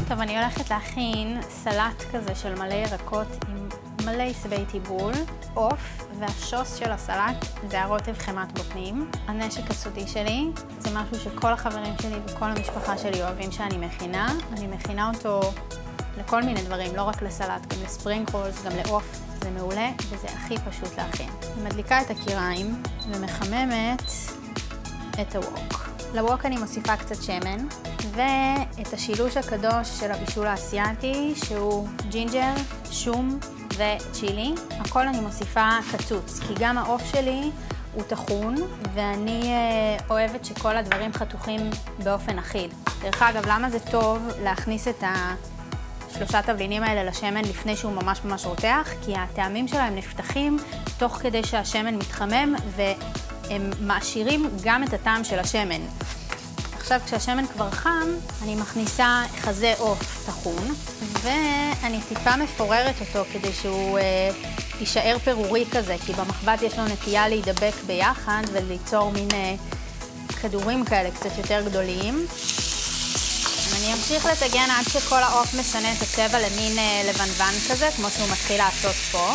טוב, אני הולכת להכין סלט כזה של מלא ירקות עם מלא עשבי טיבול, עוף, והשוס של הסלט זה הרוטב חמת בוטנים. הנשק הסודי שלי זה משהו שכל החברים שלי וכל המשפחה שלי אוהבים שאני מכינה. אני מכינה אותו לכל מיני דברים, לא רק לסלט, גם לספרינג רולס, גם לעוף. זה מעולה וזה הכי פשוט להכין. אני מדליקה את הקיריים ומחממת את הווק. לווק אני מוסיפה קצת שמן ואת השילוש הקדוש של הבישול האסייתי שהוא ג'ינג'ר, שום וצ'ילי. הכל אני מוסיפה קצוץ כי גם העוף שלי הוא טחון ואני אוהבת שכל הדברים חתוכים באופן אחיד. דרך אגב, למה זה טוב להכניס את שלושת תבלינים האלה לשמן לפני שהוא ממש רותח? כי הטעמים שלהם נפתחים תוך כדי שהשמן מתחמם והם מעשירים גם את הטעם של השמן. עכשיו כשהשמן כבר חם, אני מכניסה חזה עוף טחון ואני טיפה מפוררת אותו כדי שהוא יישאר פירורי כזה, כי במחבת יש לו נטייה להידבק ביחד וליצור מין כדורים כאלה קצת יותר גדולים. אני אמשיך לטגן עד שכל העוף משנה את הצבע למין לבנוון כזה, כמו שהוא מתחיל לעשות פה.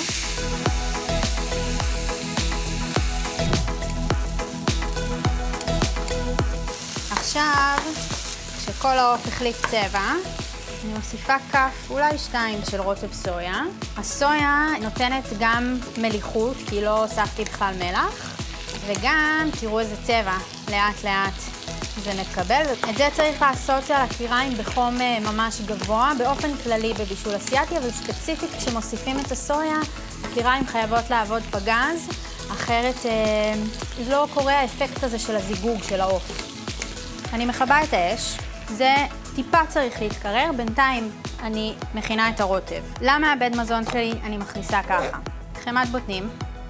עכשיו, כשכל העוף החליף צבע, אני מוסיפה כף, אולי 2 של רוטב סויה. הסויה נותנת גם מליחות, כי לא הוספתי בכלל מלח, וגם תראו איזה צבע, לאט לאט זה מקבל. את זה צריך לעשות על הקיריים בחום ממש גבוה, באופן כללי בבישול אסייתי, אבל ספציפית כשמוסיפים את הסויה, הקיריים חייבות לעבוד בגז, אחרת לא קורה האפקט הזה של הזיגוג של העוף. אני מכבה את האש, זה טיפה צריך להתקרר, בינתיים אני מכינה את הרוטב. למעבד מזון שלי אני מכניסה ככה: חמת בוטנים,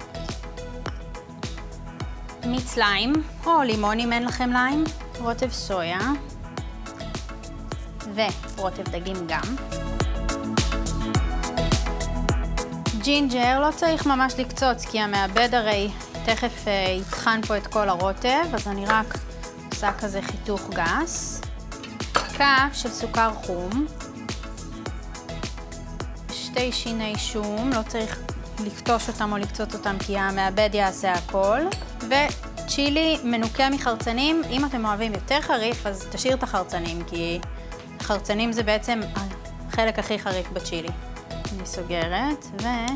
מיץ ליים, או לימון אם אין לכם ליים, רוטב סויה, ורוטב דגים גם. ג'ינג'ר לא צריך ממש לקצוץ, כי המעבד הרי תכף יטחן פה את כל הרוטב, אז אני רק עושה כזה חיתוך גס. כף של סוכר חום, 2 שיני שום, לא צריך לקטוש אותם או לקצוץ אותם כי המעבד יעשה הכל. וצ'ילי מנוקה מחרצנים, אם אתם אוהבים יותר חריף אז תשאיר את החרצנים, כי חרצנים זה בעצם החלק הכי חריף בצ'ילי. אני סוגרת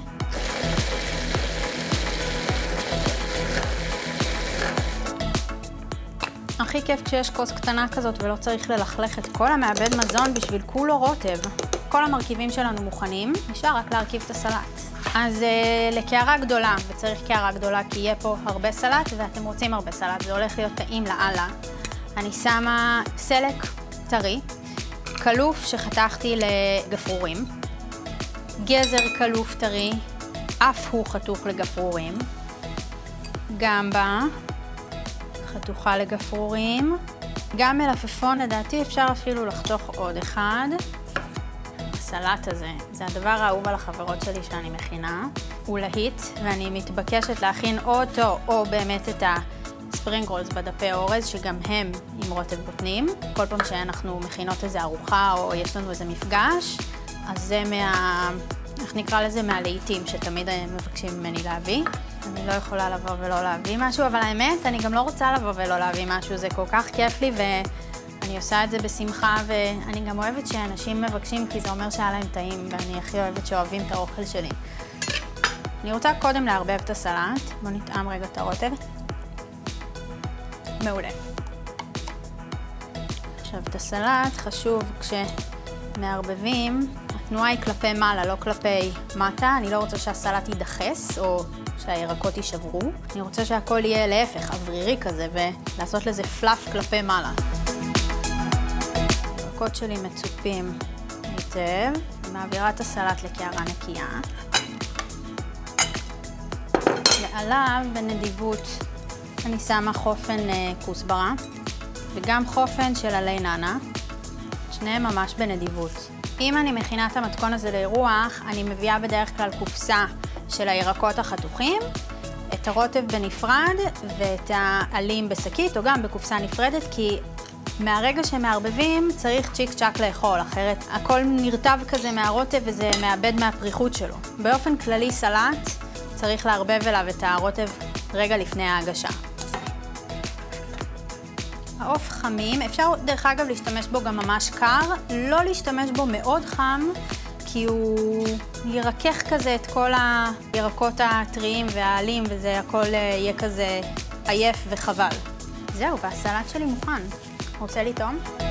הכי כיף כשיש כוס קטנה כזאת ולא צריך ללכלך את כל המעבד מזון בשביל כולו רוטב. כל המרכיבים שלנו מוכנים, נשאר רק להרכיב את הסלט. אז לקערה גדולה, וצריך קערה גדולה כי יהיה פה הרבה סלט ואתם רוצים הרבה סלט, זה הולך להיות טעים לאללה. אני שמה סלק טרי, קלוף שחתכתי לגפרורים, גזר קלוף טרי, אף הוא חתוך לגפרורים, גמבה חתוכה לגפרורים, גם מלפפון לדעתי אפשר אפילו לחתוך עוד אחד. הסלט הזה, זה הדבר האהוב על החברות שלי שאני מכינה. הוא להיט ואני מתבקשת להכין אותו או באמת את הספרינג רולס בדפי אורז שגם הם עם רוטב בוטנים. כל פעם שאנחנו מכינות איזה ארוחה או יש לנו איזה מפגש, אז זה איך נקרא לזה? מהלהיטים שתמיד מבקשים ממני להביא. אני לא יכולה לבוא ולא להביא משהו, אבל האמת, אני גם לא רוצה לבוא ולא להביא משהו, זה כל כך כיף לי ואני עושה את זה בשמחה, ואני גם אוהבת שאנשים מבקשים כי זה אומר שהיה להם טעים, ואני הכי אוהבת שאוהבים את האוכל שלי. אני רוצה קודם לערבב את הסלט, בואו נטעם רגע את הרוטב. מעולה. עכשיו את הסלט חשוב כשמערבבים, התנועה היא כלפי מעלה, לא כלפי מטה. אני לא רוצה שהסלט יידחס או שהירקות יישברו. אני רוצה שהכל יהיה להפך, אוורירי כזה, ולעשות לזה פלאף כלפי מעלה. הירקות שלי מצופים היטב. אני מעבירה את הסלט לקערה נקייה. ועליו בנדיבות אני שמה חופן כוסברה וגם חופן של עלי נאנה, שניהם ממש בנדיבות. אם אני מכינה את המתכון הזה לאירוח, אני מביאה בדרך כלל קופסה של הירקות החתוכים, את הרוטב בנפרד ואת העלים בשקית או גם בקופסה נפרדת, כי מהרגע שמערבבים צריך צ'יק צ'ק לאכול, אחרת הכל נרטב כזה מהרוטב וזה מאבד מהפריחות שלו. באופן כללי סלט צריך לערבב אליו את הרוטב רגע לפני ההגשה. העוף חמים, אפשר דרך אגב להשתמש בו גם ממש קר, לא להשתמש בו מאוד חם, כי הוא ירקח כזה את כל הירקות הטריים והעלים, וזה הכל יהיה כזה עייף וחבל. זהו, והסלט שלי מוכן. רוצה לטעום?